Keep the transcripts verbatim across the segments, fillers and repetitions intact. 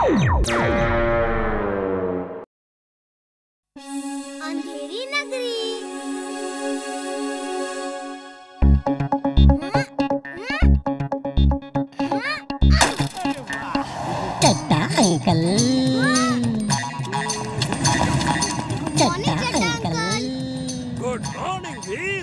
अंधेरी नगरी। Chatta uncle, Chatta uncle. Good morning Veer.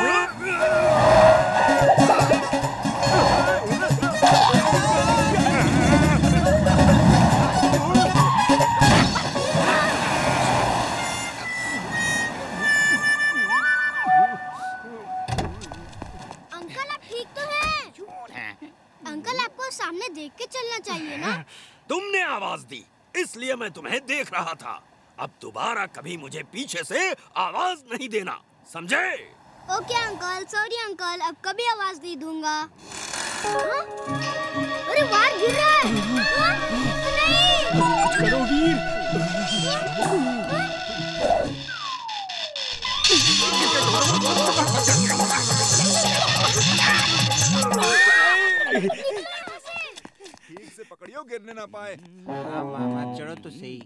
Uncle आपको सामने देख के चलना चाहिए ना। तुमने आवाज दी इसलिए मैं तुम्हें देख रहा था। अब दोबारा कभी मुझे पीछे से आवाज नहीं देना, समझे? ओके अंकल, सॉरी अंकल, अब कभी आवाज नहीं दूंगा। हाँ? अरे वार गिर रहा है। हाँ? नहीं। कुछ करो वीर। ठीक से पकड़ियो, गिरने ना पाए। हाँ मामा, चढ़ो तो सही।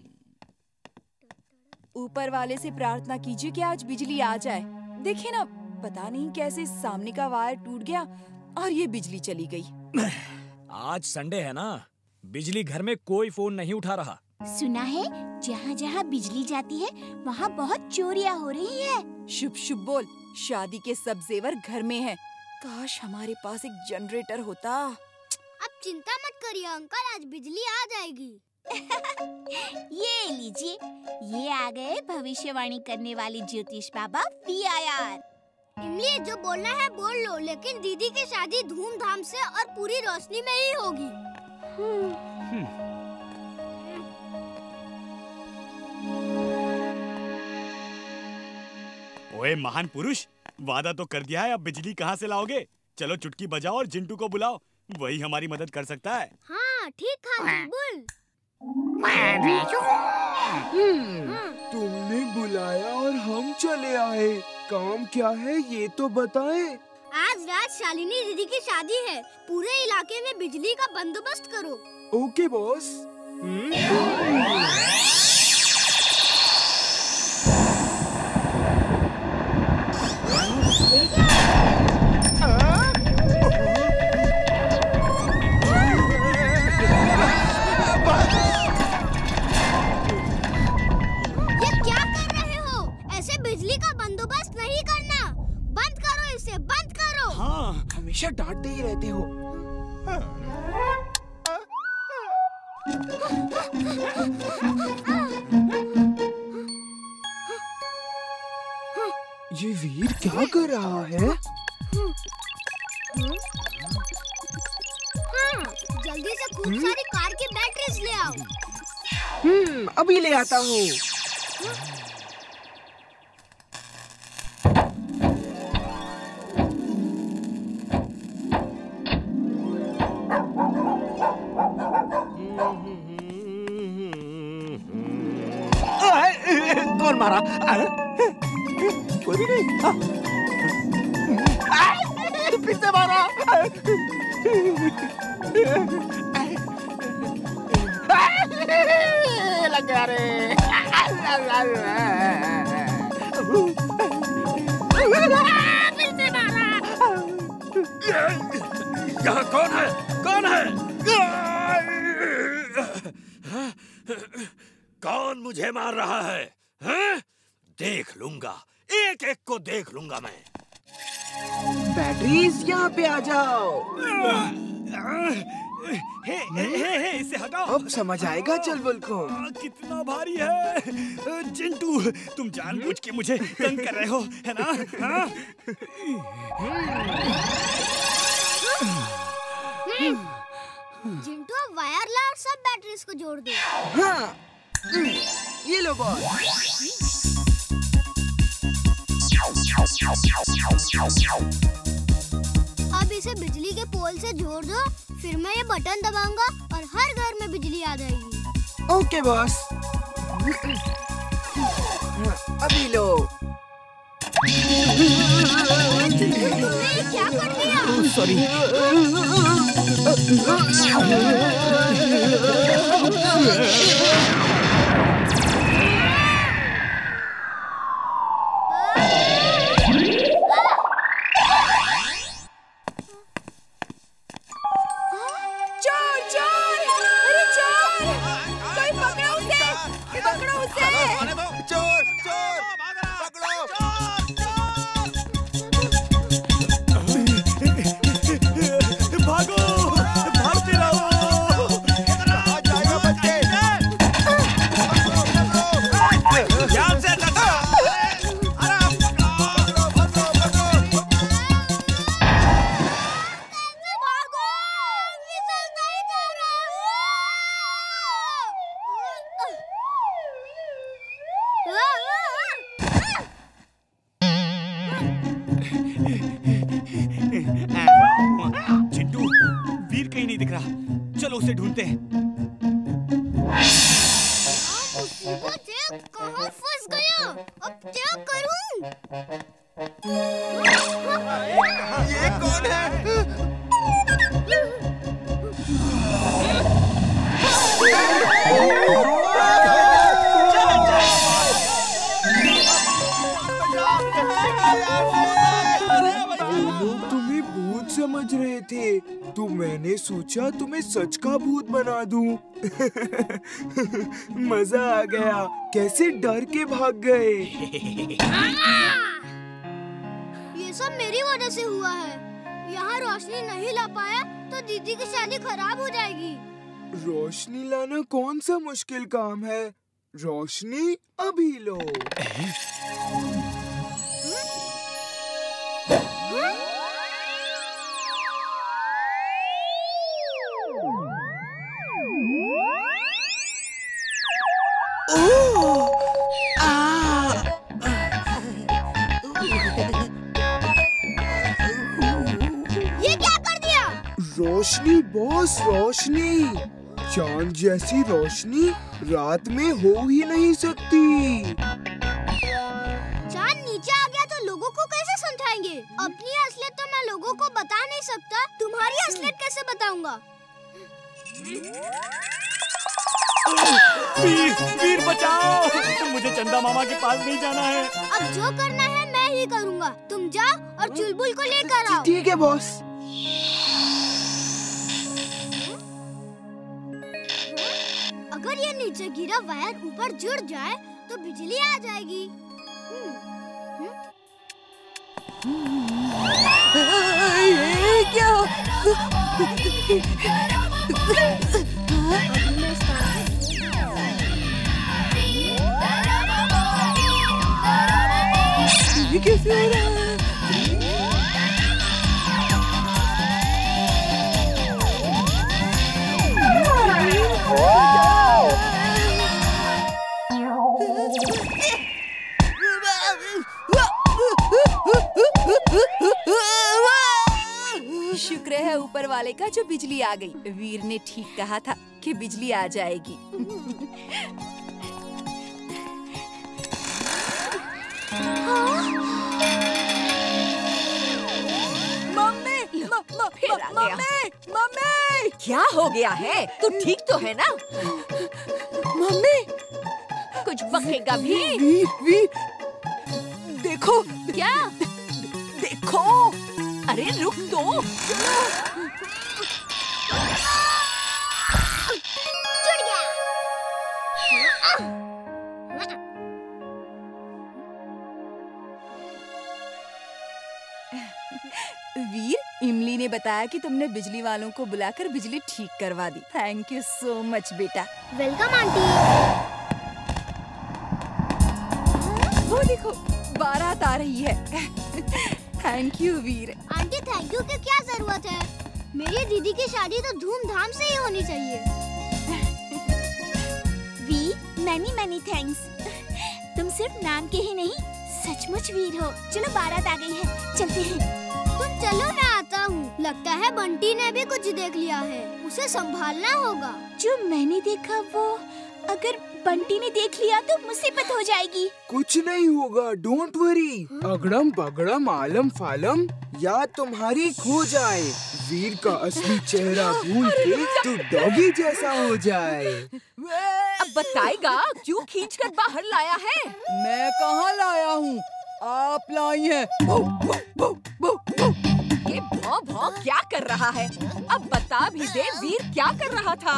ऊपर वाले से प्रार्थना कीजिए कि आज बिजली आ जाए। देखिए ना, पता नहीं कैसे सामने का वायर टूट गया और ये बिजली चली गई। आज संडे है ना, बिजली घर में कोई फोन नहीं उठा रहा। सुना है जहाँ जहाँ बिजली जाती है वहाँ बहुत चोरियाँ हो रही है। शुभ शुभ बोल। शादी के सब जेवर घर में हैं। काश हमारे पास एक जनरेटर होता। अब चिंता मत करिए अंकल, आज बिजली आ जाएगी। ये लीजिए, ये आ गए भविष्यवाणी करने वाले ज्योतिष बाबा वी आई आर। इमली, जो बोलना है बोल लो, लेकिन दीदी की शादी धूमधाम से और पूरी रोशनी में ही होगी। ओए महान पुरुष, वादा तो कर दिया है, अब बिजली कहाँ से लाओगे? चलो चुटकी बजाओ और जिंटू को बुलाओ, वही हमारी मदद कर सकता है। हाँ ठीक है, बुल। तुमने बुलाया और हम चले आए। काम क्या है ये तो बताएं। आज रात शालिनी दीदी की शादी है, पूरे इलाके में बिजली का बंदोबस्त करो। Okay boss. बिजली का बंदोबस्त नहीं करना, बंद करो इसे, बंद करो। हाँ, हमेशा डांटते ही रहते हो। ये वीर क्या कर रहा है? हाँ, जल्दी से खूब सारी कार की बैटरीज ले आओ। हम्म, अभी ले आता हूँ। कौन मारा? कोई भी नहीं। फिर से मारा। लग गया रे। फिर से मारा। यहाँ कौन है? कौन है? कौन मुझे मार रहा है? हैं? देख लूंगा, एक एक को देख लूंगा मैं। बैटरीज यहाँ पे आ जाओ। हे, हे, हे, हे, इसे हटाओ। अब समझ आएगा चलबल को। कितना भारी है। चिंटू, तुम जानबूझ के मुझे तंग कर रहे हो, है ना? हाँ? चिंटू, अब वायर ला और सब बैटरीज को जोड़ दो। हाँ, ये लो बॉस। अब इसे बिजली के पोल से जोड़ दो, फिर मैं ये बटन दबाऊंगा और हर घर में बिजली आ जाएगी। Okay boss. अभी लो। क्या कर दिया? सॉरी। चोर चोर, अरे चोर, कोई पकड़ो उसे, पकड़ो उसे। चोर चोर पकड़ो। भागो, भागते रहो। कहाँ जाएगा बच्चे? ध्यान से टकरा। अरे पकड़ो पकड़ो पकड़ो। भागो, विजय नहीं जा चिंटू, वीर कहीं नहीं दिख रहा। चलो उसे ढूंढते हैं। मुसीबत है, कहाँ फंस गया? अब क्या करूं? ये कौन है? लोग तुम्हें भूत समझ रहे थे, तो मैंने सोचा तुम्हें सच का भूत बना दूं। मजा आ गया, कैसे डर के भाग गए। ये सब मेरी वजह से हुआ है। यहाँ रोशनी नहीं ला पाया तो दीदी की शादी खराब हो जाएगी। रोशनी लाना कौन सा मुश्किल काम है। रोशनी अभी लो। ये क्या कर दिया? रोशनी बॉस, रोशनी। चांद जैसी रोशनी रात में हो ही नहीं सकती। चांद नीचे आ गया तो लोगों को कैसे समझाएंगे? अपनी असलियत तो मैं लोगों को बता नहीं सकता, तुम्हारी असलियत कैसे बताऊंगा? वीर, वीर बचाओ। मुझे चंदा मामा के पास नहीं जाना है। अब जो करना है मैं ही करूंगा। तुम जाओ और चुलबुल को लेकर आओ। ठीक है बॉस। अगर ये नीचे गिरा वायर ऊपर जुड़ जाए तो बिजली आ जाएगी। ये क्या? ये कैसे हो रहा है? शुक्र है ऊपर वाले का जो बिजली आ गई। वीर ने ठीक कहा था कि बिजली आ जाएगी। मम्मी, मम्मी, मम्मी, क्या हो गया है? तू ठीक तो है ना? मम्मी, कुछ बकेगा भी? वीर, वीर, देखो, क्या? देखो। अरे रुक तो। जुड़ गया। वीर, इमली ने बताया कि तुमने बिजली वालों को बुलाकर बिजली ठीक करवा दी। थैंक यू सो मच बेटा। Welcome aunty. वो देखो, बारात आ रही है। Thank you Veer. Aunty thank you की क्या जरूरत है? मेरी दीदी की शादी तो धूमधाम से ही होनी चाहिए। We many many thanks. तुम सिर्फ नाम के ही नहीं, सचमुच वीर हो। चलो बारात आ गई है, चलते हैं। तुम चलो, मैं आता हूँ। लगता है बंटी ने भी कुछ देख लिया है, उसे संभालना होगा। जो मैंने देखा वो अगर बंटी ने देख लिया तो मुसीबत हो जाएगी। कुछ नहीं होगा, डोंट वरी। अगड़म बगड़म आलम फालम या तुम्हारी खो जाए, वीर का असली चेहरा भूल के तू डॉगी जैसा हो जाए। अब बताएगा क्यों खींच कर बाहर लाया है? मैं कहाँ लाया हूँ, आप लाई हैं। ये भौं भौं क्या कर रहा है? अब बता भी दे वीर क्या कर रहा था?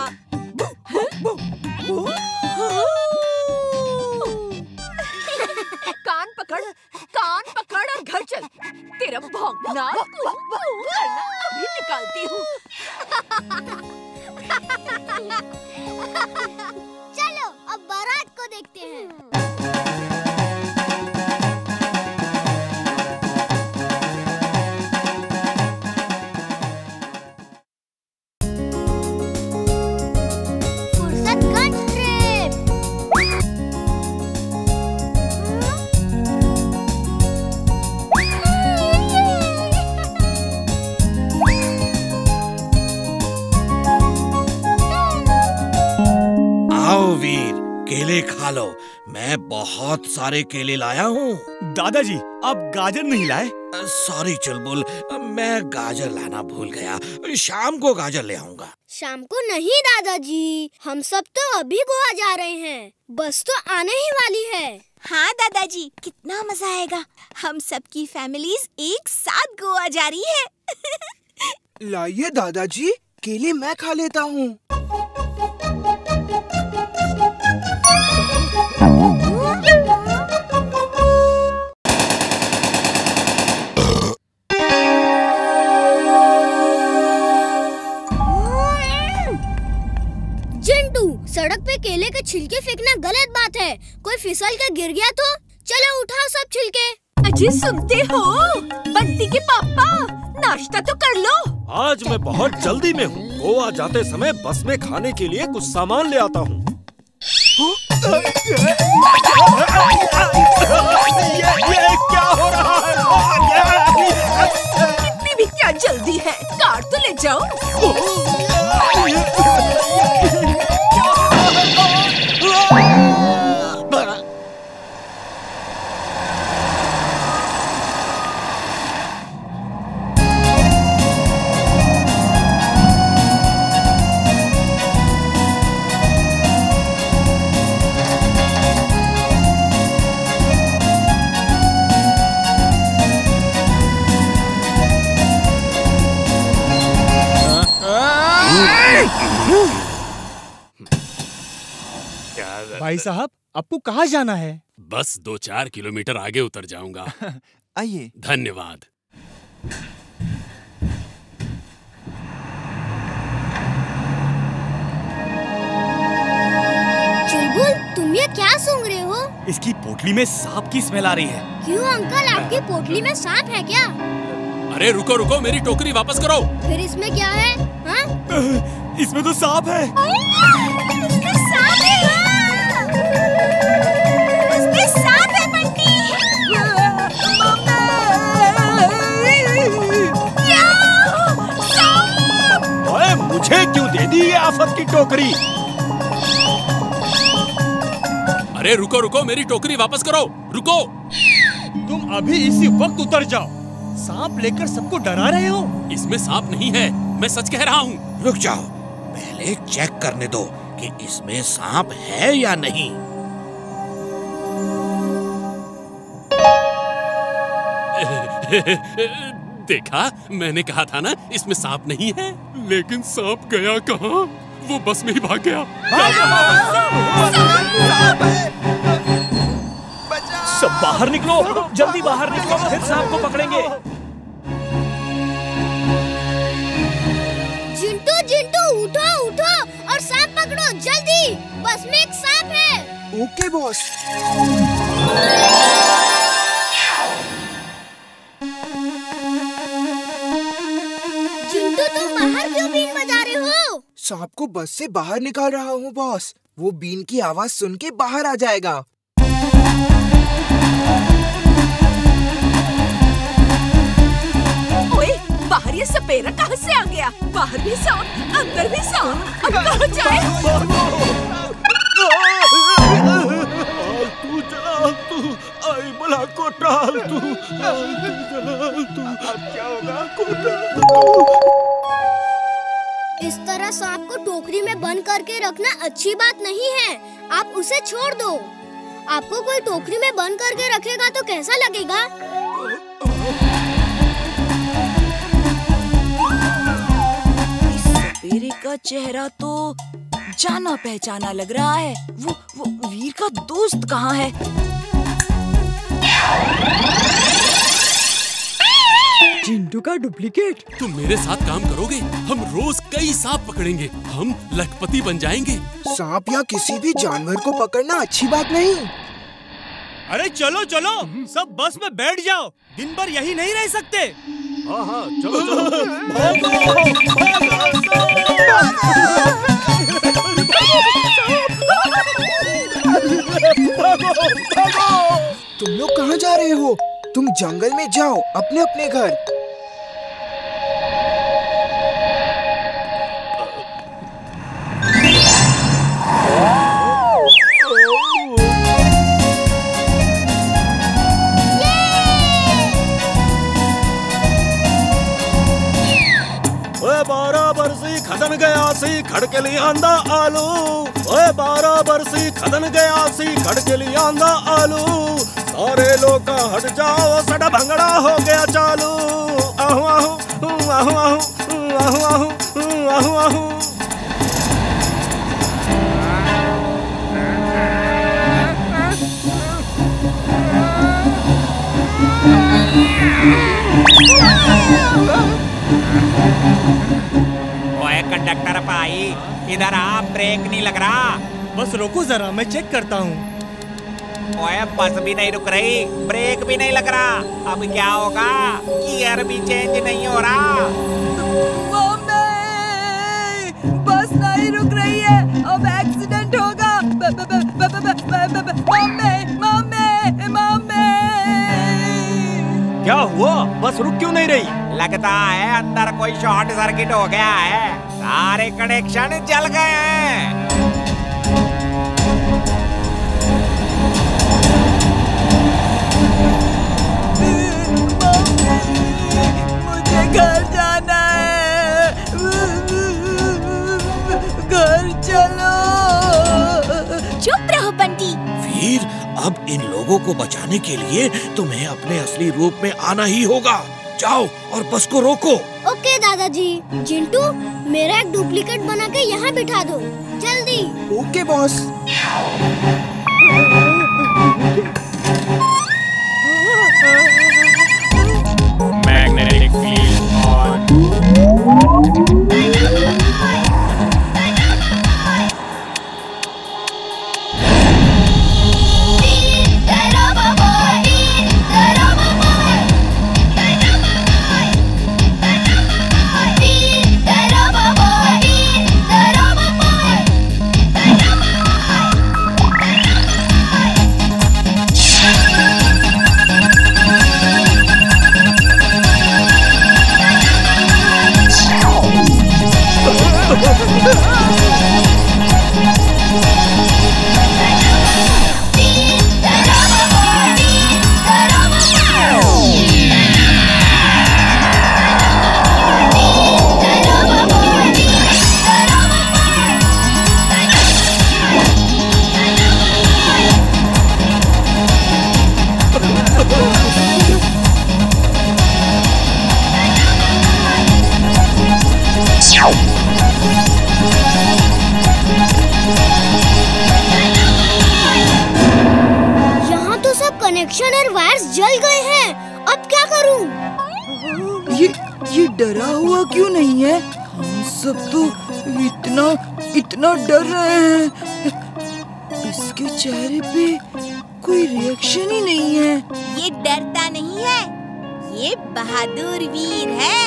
कान पकड़, कान पकड़ और घर चल। तेरा भौंकना करना अभी निकालती हूँ। चलो अब बारात को देखते हैं। केले खा लो, मैं बहुत सारे केले लाया हूँ। दादाजी आप गाजर नहीं लाए? सॉरी चुलबुल, मैं गाजर लाना भूल गया। शाम को गाजर ले आऊंगा। शाम को नहीं दादाजी, हम सब तो अभी गोवा जा रहे हैं, बस तो आने ही वाली है। हाँ दादाजी, कितना मजा आएगा। हम सबकी फैमिलीज एक साथ गोवा जा रही है। लाइए दादाजी, केले मैं खा लेता हूँ। सड़क पे केले के छिलके फेंकना गलत बात है। कोई फिसल के गिर गया तो? चलो उठाओ सब छिलके। अजी सुनते हो? बंटी के पापा, नाश्ता तो कर लो। आज मैं बहुत जल्दी में हूँ। गोवा जाते समय बस में खाने के लिए कुछ सामान ले आता हूँ। ये, ये क्या हो रहा है? इतनी भी क्या जल्दी है? कार तो ले जाओ। भाई साहब, आपको कहाँ जाना है? बस दो चार किलोमीटर आगे उतर जाऊंगा। आइए। धन्यवाद। चुलबुल, तुम ये क्या सूंघ रहे हो? इसकी पोटली में सांप की स्मेल आ रही है। क्यों अंकल, आपकी पोटली में सांप है क्या? अरे रुको रुको, मेरी टोकरी वापस करो। फिर इसमें क्या है? हाँ? इसमें तो सांप है। इसमें सांप है। इसमें सांप है बंटी। ओए, मुझे क्यों दे दी ये आफत की टोकरी? अरे रुको रुको, मेरी टोकरी वापस करो। रुको। तुम अभी इसी वक्त उतर जाओ। सांप लेकर सबको डरा रहे हो। इसमें सांप नहीं है, मैं सच कह रहा हूँ। रुक जाओ, पहले चेक करने दो कि इसमें सांप है या नहीं। देखा, मैंने कहा था ना इसमें सांप नहीं है। लेकिन सांप गया कहाँ? वो बस में ही भाग गया। सब बाहर निकलो, जल्दी बाहर निकलो, फिर सांप को पकड़ेंगे। जिंटू जिंटू उठो उठो और सांप पकड़ो जल्दी, बस में एक सांप है। Okay boss. जिंटू, तुम बाहर क्यों बीन बजा रहे हो? सांप को बस से बाहर निकाल रहा हूँ बॉस। वो बीन की आवाज सुन के बाहर आ जाएगा। ओए, बाहर ये सपेरा कहाँ से आ गया? बाहर भी सांप, अंदर भी सांप, अब कहाँ जाए? करके रखना अच्छी बात नहीं है। आप उसे छोड़ दो। आपको कोई टोकरी में बंद करके रखेगा तो कैसा लगेगा? सपेरे का चेहरा तो जाना पहचाना लग रहा है। वो वो वीर का दोस्त कहाँ है? चिंटू का डुप्लीकेट। तुम मेरे साथ काम करोगे, हम रोज कई सांप पकड़ेंगे, हम लखपति बन जाएंगे। सांप या किसी भी जानवर को पकड़ना अच्छी बात नहीं। अरे चलो चलो, सब बस में बैठ जाओ, दिन भर यही नहीं रह सकते। हाँ हाँ चलो चलो। तुम लोग कहाँ जा रहे हो? तुम जंगल में जाओ, अपने अपने घर। बारह बरसी खदन गया सी खड़के लिए आंदा आलू। ओए बारह बरसी खदन गया सी खड़के लिए आंदा आलू। सारे लोग हट जाओ, सड़ा भंगड़ा हो गया चालू। आहू आहू आहू आहू आहू आहू आहू आहू। ओए कंडक्टर भाई, इधर आ, ब्रेक नहीं लग रहा। बस रोको जरा, मैं चेक करता हूँ। ओए बस भी नहीं रुक रही, ब्रेक भी नहीं लग रहा। अब क्या होगा? गियर भी चेंज नहीं हो रहा। मम्मी, बस नहीं रुक रही है, अब एक्सीडेंट होगा। Mummy mummy mummy. क्या हुआ? बस रुक क्यों नहीं रही? लगता है अंदर कोई शॉर्ट सर्किट हो गया है, सारे कनेक्शन जल गए हैं। मुझे घर जाना है, घर चलो। चुप रहो बंटी। वीर, अब इन लोगों को बचाने के लिए तुम्हें अपने असली रूप में आना ही होगा। जाओ और बस को रोको। ओके दादाजी। जिंटू, मेरा एक डुप्लीकेट बना के यहाँ बिठा दो, जल्दी। Okay boss. Magnetic field on. यहाँ तो सब कनेक्शन और वायर्स जल गए हैं। अब क्या करूँ? ये ये डरा हुआ क्यों नहीं है? हम सब तो इतना इतना डर रहे हैं। इसके चेहरे पे कोई रिएक्शन ही नहीं है। ये डरता नहीं है, ये बहादुर वीर है।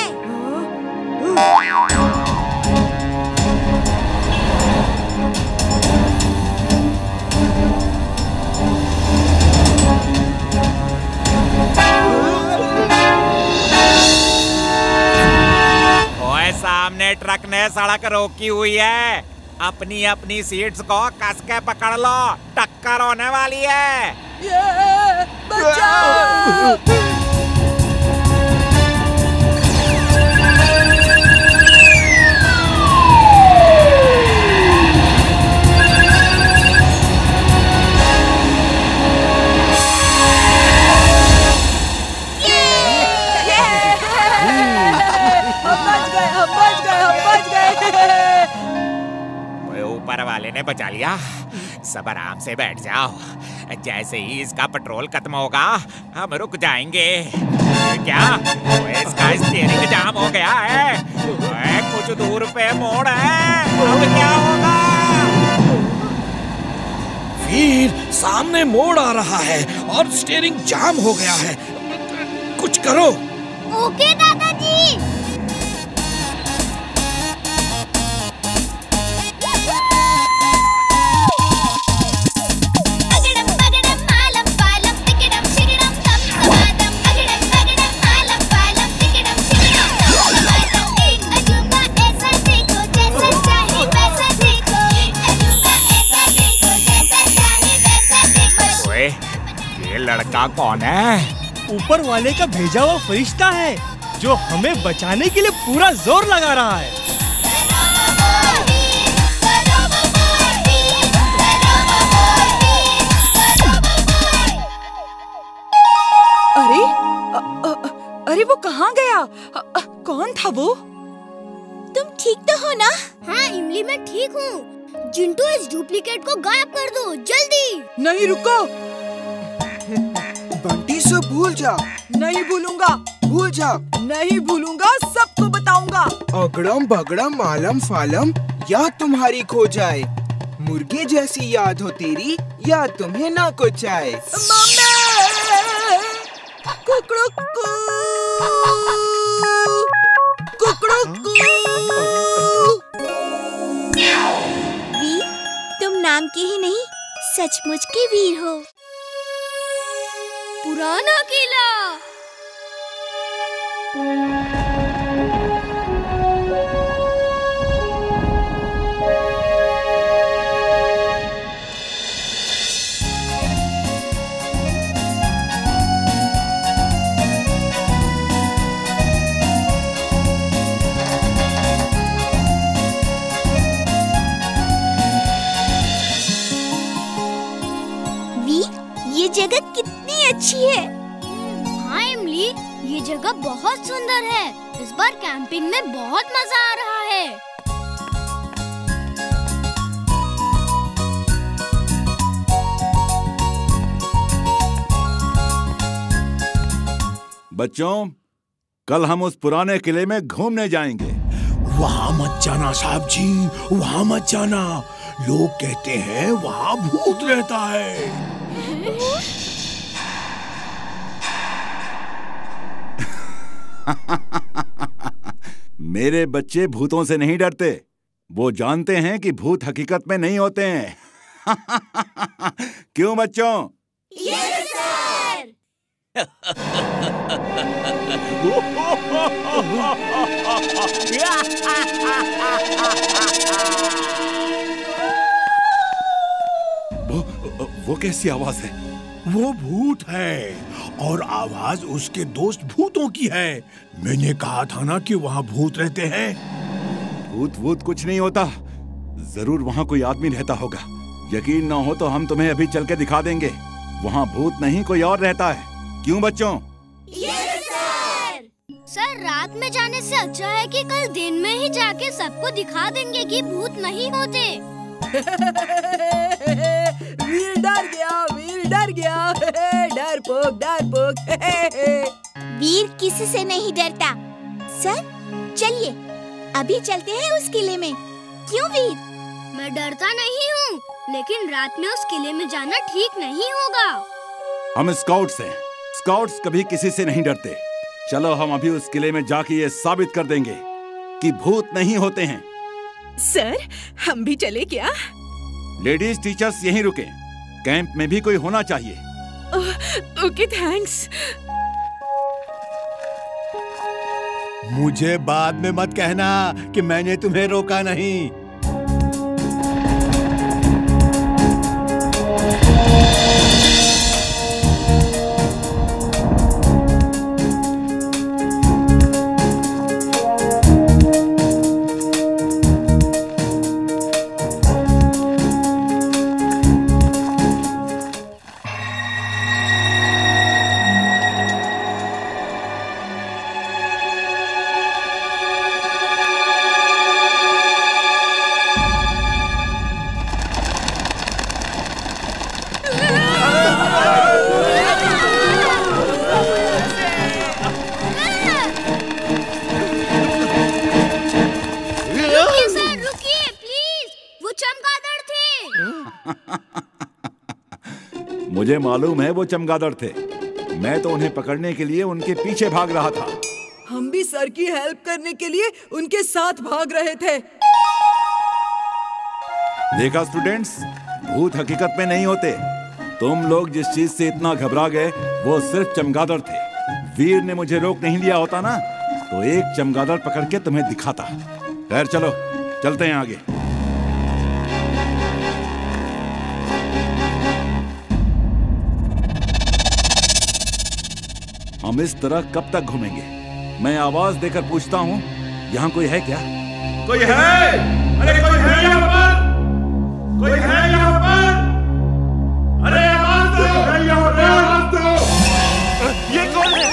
ओए सामने ट्रक ने सड़क रोकी हुई है, अपनी अपनी सीट्स को कस के पकड़ लो, टक्कर होने वाली है। ये बचाओ! ऊपर वाले ने बचा लिया। सब आराम से बैठ जाओ, जैसे ही इसका पेट्रोल खत्म होगा हम रुक जाएंगे। क्या इसका स्टीयरिंग जाम हो गया है? कुछ दूर पे मोड़ है, अब क्या होगा? वीर, सामने मोड़ आ रहा है और स्टीयरिंग जाम हो गया है, कुछ करो। ओके दादाजी। ये लड़का कौन है? ऊपर वाले का भेजा हुआ फरिश्ता है जो हमें बचाने के लिए पूरा जोर लगा रहा है। अरे अ, अ, अरे वो कहाँ गया? अ, अ, कौन था वो? तुम ठीक तो हो ना? हाँ इमली, मैं ठीक हूँ। जिंटू, इस डुप्लीकेट को गायब कर दो जल्दी। नहीं, रुको। बंटी से भूल जा। नहीं भूलूंगा। भूल जा। नहीं भूलूंगा, सबको बताऊंगा। अगड़म बगड़म आलम फालम याद तुम्हारी खो जाए, मुर्गे जैसी याद हो तेरी, याद तुम्हें ना कुछ आए। कुकड़ुकू, कुकड़ुकू। वीर, तुम नाम के ही नहीं सचमुच के वीर हो। पुराना किला। ये जगह कितनी अच्छी है। हाँ इमली, ये जगह बहुत सुंदर है। इस बार कैंपिंग में बहुत मजा आ रहा है। बच्चों, कल हम उस पुराने किले में घूमने जाएंगे। वहाँ मत जाना साहब जी, वहाँ मत जाना। लोग कहते हैं वहाँ भूत रहता है। मेरे बच्चे भूतों से नहीं डरते, वो जानते हैं कि भूत हकीकत में नहीं होते हैं। क्यों बच्चों? Yes sir. वो, वो कैसी आवाज है? वो भूत है और आवाज उसके दोस्त भूतों की है। मैंने कहा था ना कि वहाँ भूत रहते हैं। भूत भूत कुछ नहीं होता, जरूर वहाँ कोई आदमी रहता होगा। यकीन ना हो तो हम तुम्हें अभी चल के दिखा देंगे। वहाँ भूत नहीं कोई और रहता है। क्यों बच्चों? Yes sir. सर, रात में जाने से अच्छा है कि कल दिन में ही जाके सबको दिखा देंगे कि भूत नहीं होते। वीर डर गया, वीर डर गया। डरपोक, डरपोक। वीर किसी से नहीं डरता। सर, चलिए अभी चलते हैं उस किले में। क्यों वीर? मैं डरता नहीं हूँ, लेकिन रात में उस किले में जाना ठीक नहीं होगा। हम स्काउट्स हैं। स्काउट्स कभी किसी से नहीं डरते। चलो हम अभी उस किले में जाके ये साबित कर देंगे कि भूत नहीं होते हैं। सर, हम भी चले क्या? लेडीज टीचर्स यहीं रुके। कैंप में भी कोई होना चाहिए। Okay, thanks. मुझे बाद में मत कहना कि मैंने तुम्हें रोका नहीं। मुझे मालूम है वो चमगादड़ थे। मैं तो उन्हें पकड़ने के लिए उनके पीछे भाग रहा था। हम भी सर की हेल्प करने के लिए उनके साथ भाग रहे थे। देखा स्टूडेंट्स, भूत हकीकत में नहीं होते। तुम लोग जिस चीज से इतना घबरा गए वो सिर्फ चमगादड़ थे। वीर ने मुझे रोक नहीं लिया होता ना तो एक चमगादड़ पकड़ के तुम्हें दिखाता। खैर चलो चलते हैं आगे। हम इस तरह कब तक घूमेंगे? मैं आवाज देकर पूछता हूँ, यहाँ कोई है क्या? कोई है? अरे कोई है यहाँ पर? कोई है यहाँ पर? अरे आवाज दो! है यहाँ पर? आवाज दो! ये कौन है?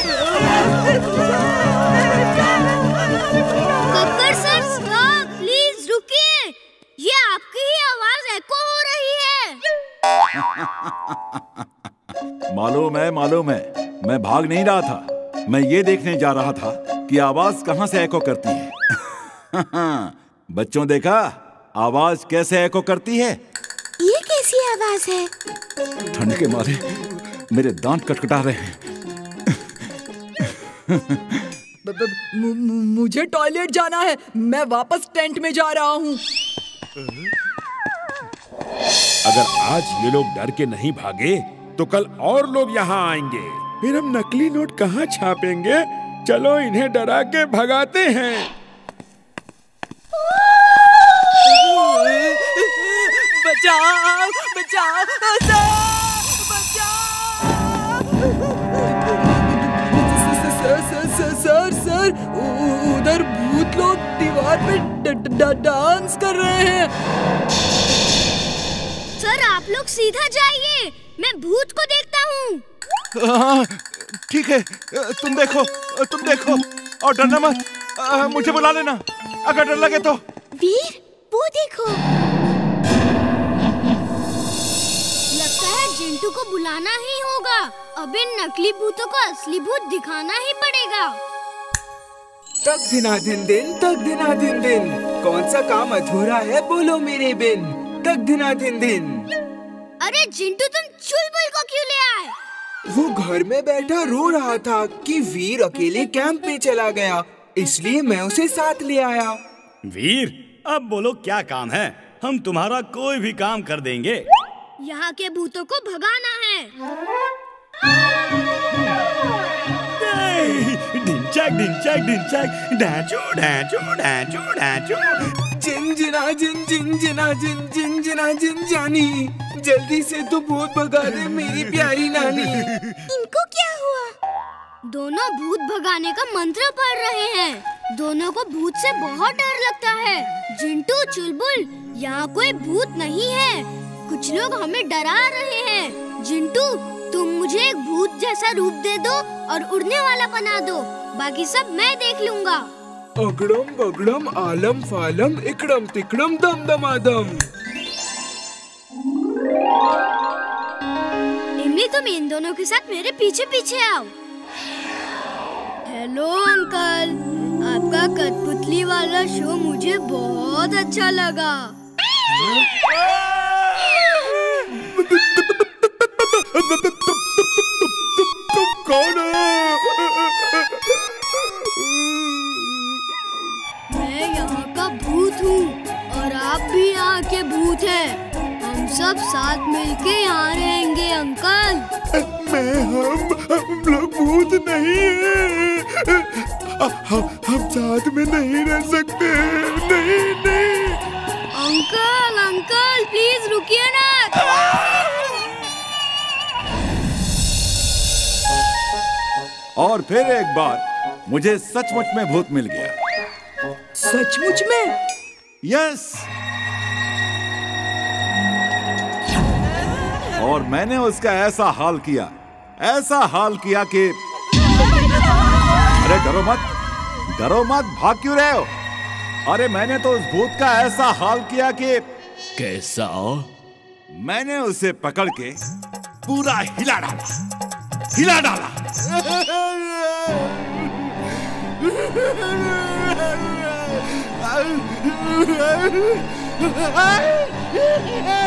कक्कर सर स्टॉप, प्लीज रुकिए। ये आपकी ही आवाज एको हो रही है। मालूम है, मालूम है। मैं भाग नहीं रहा था, मैं ये देखने जा रहा था कि आवाज कहां से एको करती है। बच्चों देखा आवाज कैसे एको करती है? ये कैसी आवाज है? ठंड के मारे मेरे दांत कटकटा रहे हैं। मुझे टॉयलेट जाना है, मैं वापस टेंट में जा रहा हूँ। अगर आज ये लोग डर के नहीं भागे तो कल और लोग यहाँ आएंगे, फिर हम नकली नोट कहाँ छापेंगे? चलो इन्हें डरा के भगाते हैं। बचाओ, बचाओ, सर, सर, सर, सर, उधर भूत लोग दीवार पे डांस कर रहे हैं। सर आप लोग सीधा जाइए, मैं भूत को देखता हूँ। हाँ, ठीक है, तुम देखो, तुम देखो और डरना मत। आ, मुझे बुला लेना अगर डर लगे तो। वीर, वो देखो। लगता है जिंटू को बुलाना ही होगा। अब इन नकली भूतों को असली भूत दिखाना ही पड़ेगा। तक दिना दिन दिन, तक दिना दिन दिन, कौन सा काम अधूरा है बोलो मेरे बिन। तक दिना दिन दिन। अरे जिंटू तुम चुलबुल को क्यों ले आए? वो घर में बैठा रो रहा था कि वीर अकेले कैंप में चला गया, इसलिए मैं उसे साथ ले आया। वीर, अब बोलो क्या काम है? हम तुम्हारा कोई भी काम कर देंगे। यहाँ के भूतों को भगाना है। ढिंचैक ढिंचैक ढिंचैक, ढांचू ढांचू ढांचू ढांचू। जिंजना जिन जिंजना जिन जिंजना जिन जानी, जल्दी से तू भूत भगा दे मेरी प्यारी नानी। इनको क्या हुआ? दोनों भूत भगाने का मंत्र पढ़ रहे हैं। दोनों को भूत से बहुत डर लगता है। जिंटू, चुलबुल, यहाँ कोई भूत नहीं है। कुछ लोग हमें डरा रहे हैं। जिंटू, तुम मुझे एक भूत जैसा रूप दे दो और उड़ने वाला बना दो, बाकी सब मैं देख लूँगा। अगड़म बगड़म आलम फालम इकड़म तिकड़म दम दमादम। इमली, तुम इन दोनों के साथ मेरे पीछे पीछे आओ। हेलो अंकल, आपका कठपुतली वाला शो मुझे बहुत अच्छा लगा। तुम कौन हो? मैं यहाँ का भूत हूँ और आप भी यहाँ के भूत हैं। हम सब साथ मिलके यहाँ रहेंगे अंकल। मैं हम हम लोग भूत नहीं हैं। हम हम साथ में नहीं रह सकते। नहीं नहीं। अंकल अंकल प्लीज रुकिए ना। और फिर एक बार मुझे सचमुच में भूत मिल गया। सचमुच में? यस। और मैंने उसका ऐसा हाल किया, ऐसा हाल किया कि अरे डरो मत, डरो मत, भाग क्यों रहे हो? अरे मैंने तो उस भूत का ऐसा हाल किया कि कैसा? मैंने उसे पकड़ के पूरा हिला डाला, हिला डाला।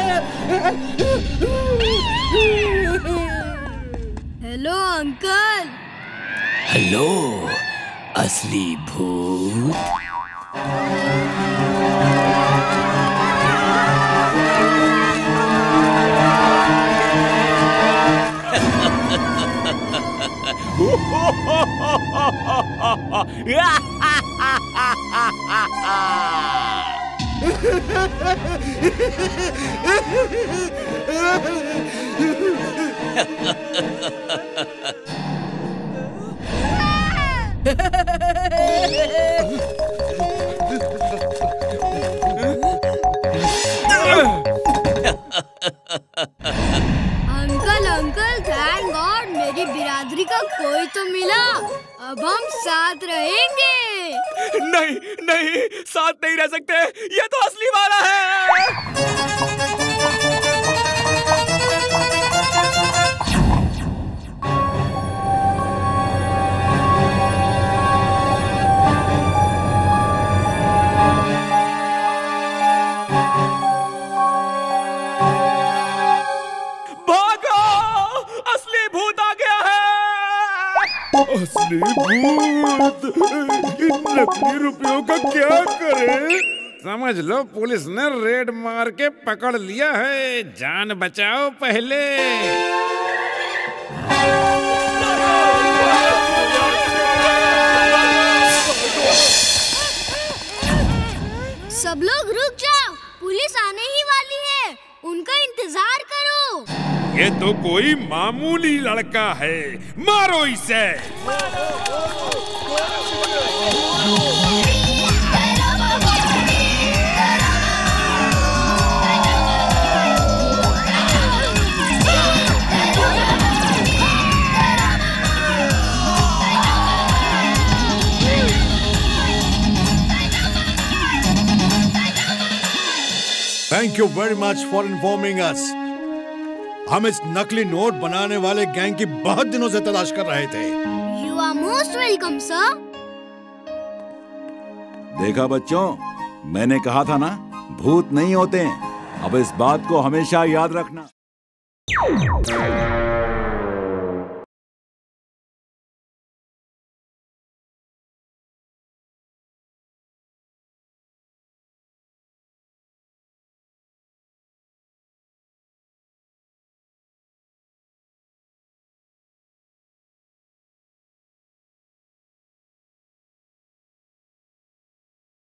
Hello uncle. हेलो असली भूत। अंकल अंकल थैंक गॉड मेरी बिरादरी का कोई तो मिला। अब हम साथ रहेंगे। नहीं नहीं, साथ नहीं रह सकते, ये तो असली वाला है। असली भूत इन नकली रुपयों का क्या करे? समझ लो पुलिस ने रेड मार के पकड़ लिया है। जान बचाओ पहले। सब लोग रुक जाओ, पुलिस आने ही वाली है, उनका इंतजार करो। ये तो कोई मामूली लड़का है, मारो इसे। Thank you very much for informing us. हम इस नकली नोट बनाने वाले गैंग की बहुत दिनों से तलाश कर रहे थे। You are most welcome sir. देखा बच्चों, मैंने कहा था ना, भूत नहीं होते हैं। अब इस बात को हमेशा याद रखना।